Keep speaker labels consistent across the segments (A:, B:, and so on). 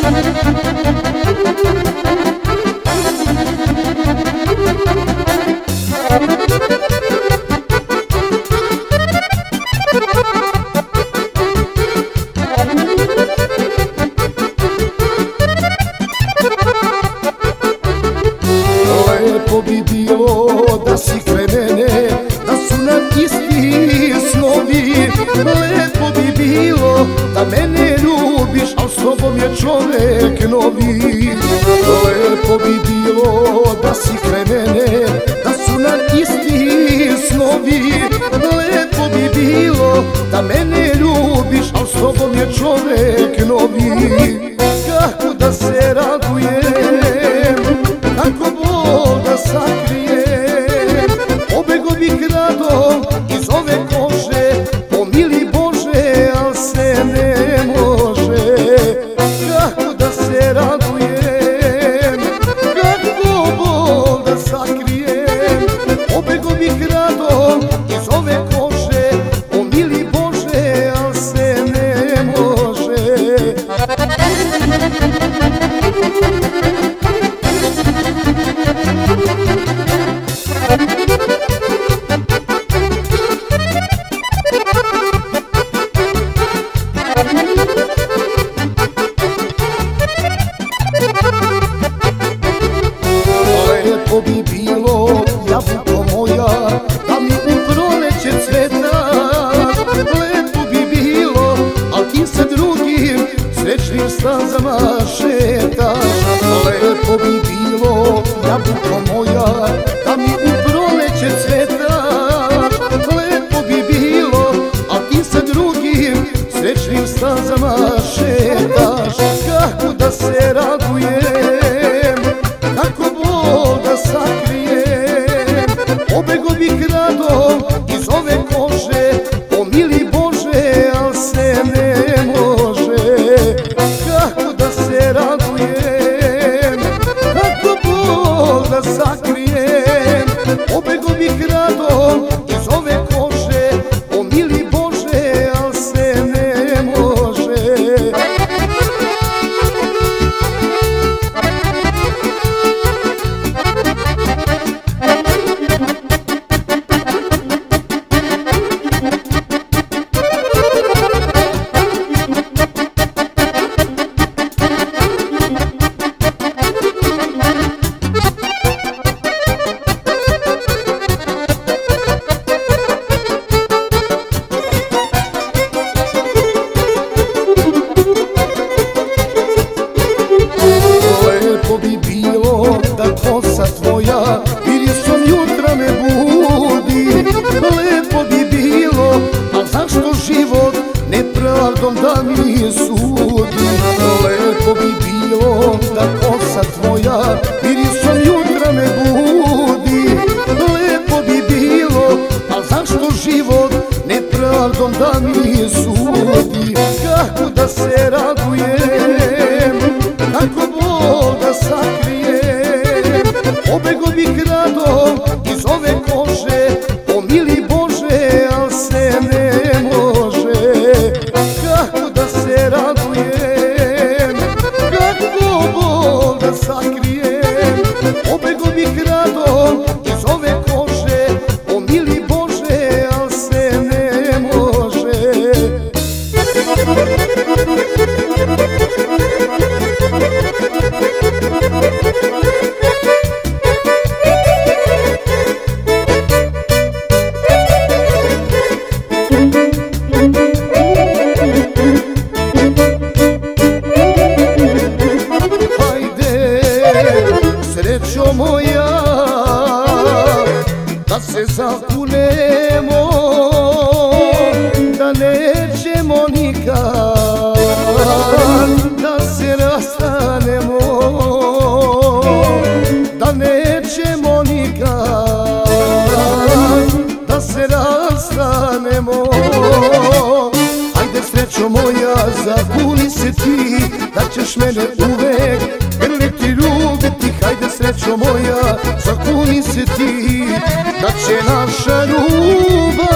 A: Lepo bi bilo da si kraj mene, da su nam isti snovi. Lepo bi bilo da mene ljubiš, al s tobom je čovek novi. Lepo bi bilo da si kraj mene, da su nam isti snovi. Lepo bi bilo da mene ljubiš, al s tobom je čovek novi. Kako da se radujem, kako bol da sakrijem, pobego bih rado iz ove kože, pomili Bože, al se ne može. Kako da se radujem, kako bol da sakrijem, pobego bih rado iz ove kože, pomili Bože, al se ne može. Lepo bi bilo, jabuko moja, da mi u proleće cvetaš. Lepo bi bilo, al ti sa drugim srećnim stazama šetaš. Lepo bi bilo, jabuko moja, da mi u proleće cvetaš. Lepo bi bilo, al ti sa drugim srećnim stazama šetaš. Kako da se radujem, kako bol da sakrijem, pobego bih rado iz ove kože, pomili Bože, al se ne može. Kako da se radujem, kako bol da sakrijem, pobego bih rado iz ove kože, pomili Bože, al se ne može. Lepo bi bilo da kosa tvoja mirisom jutra me budi. Lepo bi bilo, a zašto život nepravdom da mi sudi? Lepo bi bilo da kosa tvoja mirisom jutra me budi. Lepo bi bilo, a zašto život nepravdom da mi sudi? Kako da se radujem, kako bol da sakrijem, pobego bih rado iz ove kože, pomili Bože, al se ne može. Kako da se radujem, kako bol da sakrijem, pobego bih rado iz ove kože, pomili Bože, al se ne može. Srećo moja, da se zakunemo, da nećemo nikad da se rastanemo, da nećemo nikad da se rastanemo. Ajde srećo moja, zakuni se ti da ćeš mene uvek grliti, ljubiti. Hajde srećo moja, zakuni se ti da će naša ljubav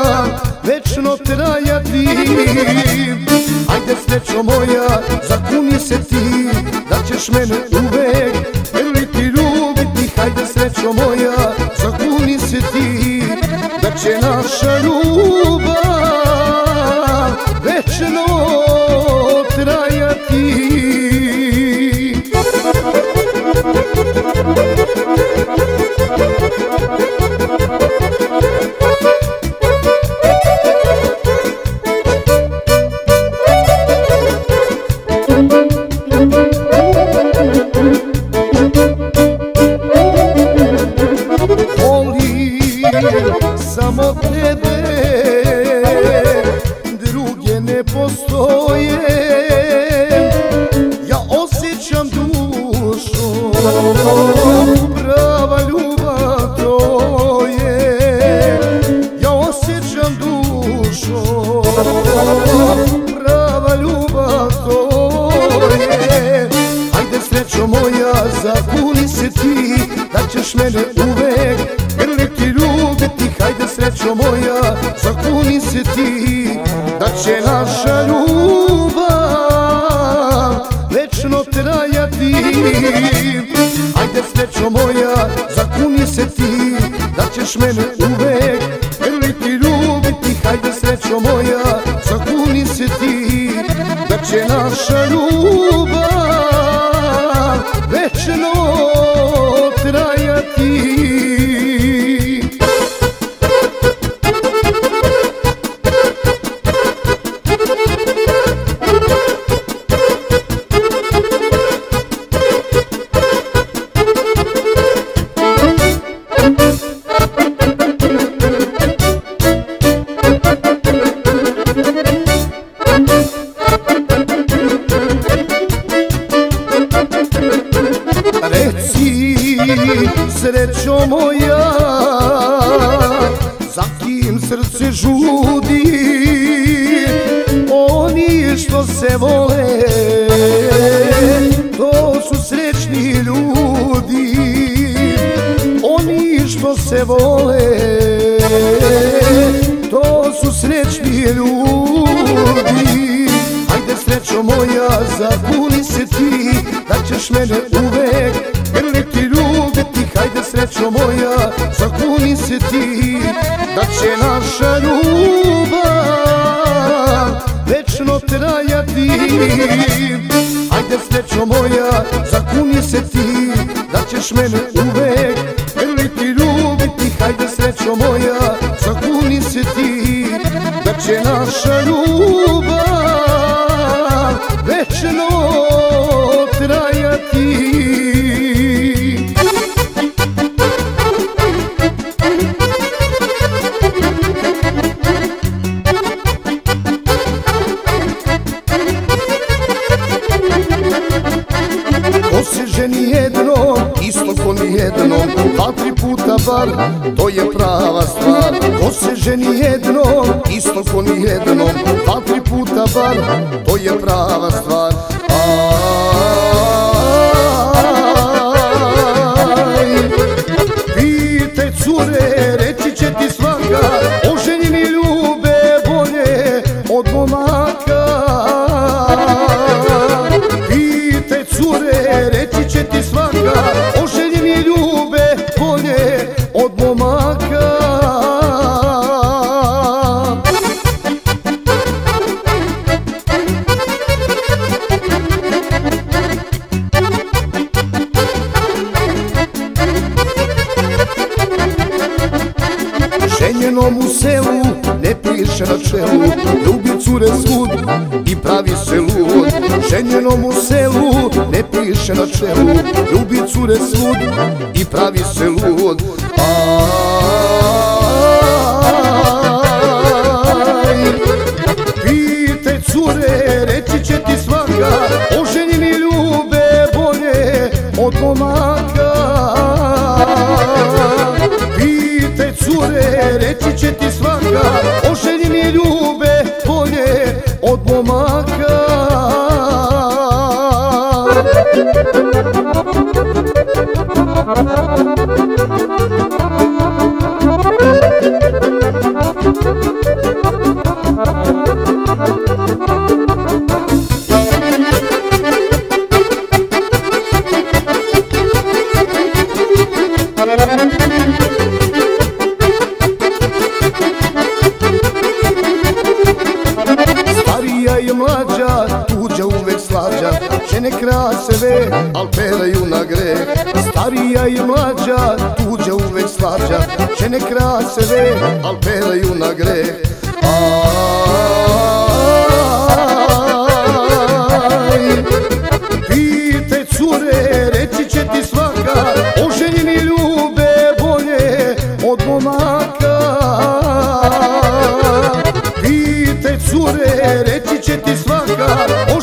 A: večno trajati. Ajde srećo moja, zakuni se ti da ćeš mene uvek grliti, ljubiti. Hajde srećo moja, zakuni se ti da će naša ljubav večno trajati. Samo tebe, druge ne postoje. Ja osjećam dušo, prava ljubav to je. Ja osjećam dušo, prava ljubav to je. Hajde srećo moja, zakuni se ti da ćeš mene uvek grliti, ljubiti. Hajde srećo moja, zakuni se ti da će naša ljubav večno trajati. Hajde srećo moja, zakuni se ti da ćeš mene uvek grliti, ljubiti. Hajde srećo moja, zakuni se ti da će naša ljubav večno trajati. Reci, srećo moja, za kim srce žudi? Oni što se vole, to su srećni ljudi. Oni što se vole, to su srećni ljudi. Hajde srećo moja, zakuni se ti da ćeš mene uvek grliti, ljubiti. Hajde srećo moja, zakuni se ti da će naša ljubav večno trajati. Hajde srećo moja, zakuni se ti da ćeš mene uvek grliti, ljubiti. Hajde srećo moja, zakuni se ti da će naša ljubav večno trajati. Ko se ženi jednom, isto ko nijednom, 2-3 puta bar, to je prava stvar. Ko se ženi jednom, isto ko nijednom, 2-3 puta bar, to je prava stvar. Pitaj cure, reći će ti svaka, oženjeni ljube bolje od momaka. Pitaj cure, reći će ti svaka, oženjeni ljube bolje od momaka. Ženjenom u selu ne piše na čelu, ljubi cure svud i pravi se lud. Ženjenom u selu ne piše na čelu, ljubi cure svud i pravi se lud. Pitaj cure, reći će ti svaka, oženjeni ljube bolje od momaka. Pitaj cure, reći će ti svaka, oženjeni ljube bolje od momaka. mlađa, tuđa uvek slađa. Žene krase vek, al peraju na greh. Starija i mlađa, tuđa uvek slađa. Žene krase vek, al peraju na greh. Pitaj cure, reći će ti svaka, oženjeni ljube bolje od momaka. Pitaj cure, reći će ti svaka,